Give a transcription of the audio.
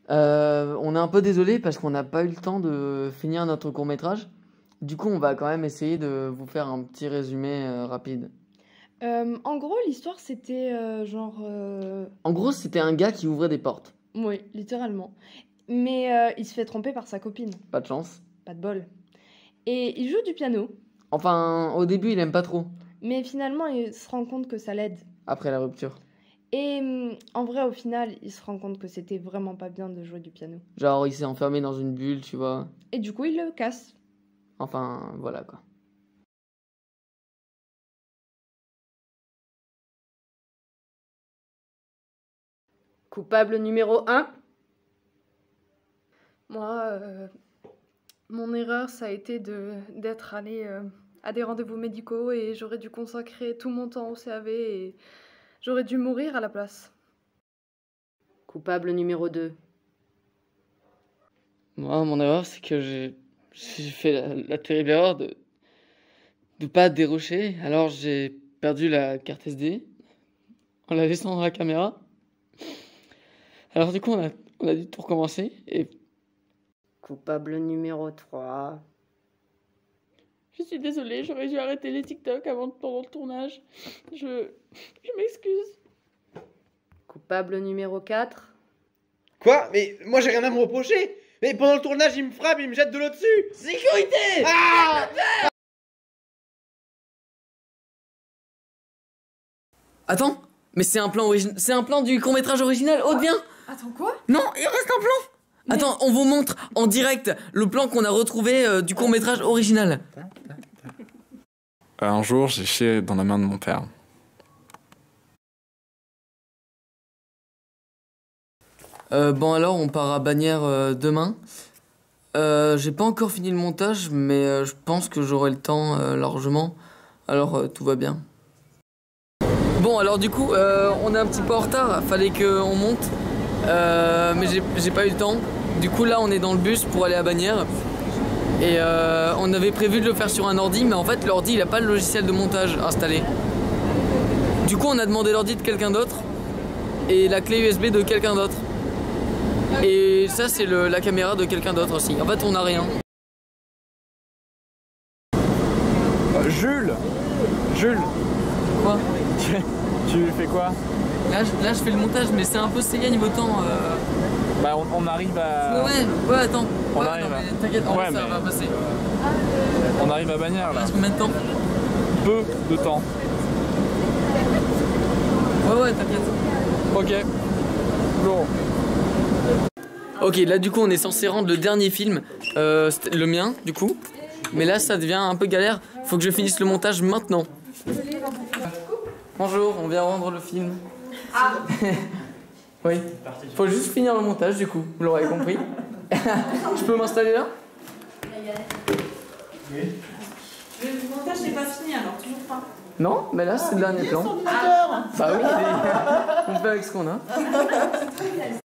On est un peu désolé parce qu'on n'a pas eu le temps de finir notre court-métrage. Du coup, on va quand même essayer de vous faire un petit résumé rapide. En gros, l'histoire, c'était En gros, c'était un gars qui ouvrait des portes. Oui, littéralement. Mais il se fait tromper par sa copine. Pas de chance. Pas de bol. Et il joue du piano. Enfin, au début, il aime pas trop. Mais finalement, il se rend compte que ça l'aide. Après la rupture. Et en vrai, au final, il se rend compte que c'était vraiment pas bien de jouer du piano. Genre, il s'est enfermé dans une bulle, tu vois. Et du coup, il le casse. Enfin, voilà quoi. Coupable numéro 1. Moi, mon erreur, ça a été d'être allée à des rendez-vous médicaux et j'aurais dû consacrer tout mon temps au CAV et j'aurais dû mourir à la place. Coupable numéro 2. Moi, mon erreur, c'est que j'ai fait la terrible erreur de pas dérocher. Alors, j'ai perdu la carte SD en la laissant dans la caméra. Alors, du coup, on a dû tout recommencer. Et Coupable numéro 3. Je suis désolée, j'aurais dû arrêter les TikTok pendant le tournage. Je m'excuse. Coupable numéro 4. Quoi? Mais moi j'ai rien à me reprocher. Mais pendant le tournage, il me frappe, il me jette de l'eau dessus. sécurité! Ah! Attends, mais c'est un plan du court-métrage original. Aude, viens! Attends, quoi? Non, il reste un plan! Attends, on vous montre en direct le plan qu'on a retrouvé du court-métrage original. Un jour, j'ai chié dans la main de mon père. Bon alors, on part à Bagnères demain. J'ai pas encore fini le montage, mais je pense que j'aurai le temps largement. Alors tout va bien. Bon alors du coup, on est un petit peu en retard, fallait qu'on monte. Mais j'ai pas eu le temps. Du coup là, on est dans le bus pour aller à Bagnères. Et on avait prévu de le faire sur un ordi, mais en fait l'ordi il a pas le logiciel de montage installé. Du coup on a demandé l'ordi de quelqu'un d'autre et la clé USB de quelqu'un d'autre. Et ça c'est la caméra de quelqu'un d'autre aussi. En fait on a rien. Jules, Quoi? tu fais quoi? Là je fais le montage, mais c'est un peu ségué niveau temps. Bah on arrive à... Ouais, attends. On Ouais, arrive non, à... mais t'inquiète, en vrai, ça mais- va passer. On arrive à Bagnères Il là. reste combien de temps? Peu de temps. Ouais, t'inquiète. Ok. Bon. Ok, là du coup on est censé rendre le dernier film, le mien du coup. Mais là ça devient un peu galère, faut que je finisse le montage maintenant. Bonjour, on vient rendre le film. Ah. Oui, faut juste finir le montage du coup, vous l'aurez compris. Je peux m'installer là? Le montage n'est pas fini alors, toujours pas. Non, mais là c'est le dernier plan. Bah oui, on fait avec ce qu'on a.